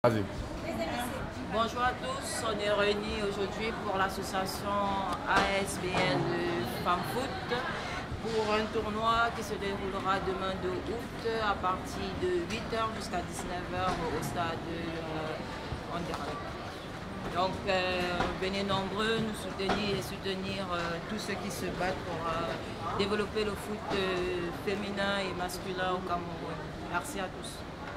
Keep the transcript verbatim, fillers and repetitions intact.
Vas-y. Bonjour à tous, on est réunis aujourd'hui pour l'association A S B L Femmes Foot pour un tournoi qui se déroulera demain deux août à partir de huit heures jusqu'à dix-neuf heures au stade euh, Anderlecht. Donc euh, venez nombreux nous soutenir et soutenir euh, tous ceux qui se battent pour euh, développer le foot euh, féminin et masculin au Cameroun. Merci à tous.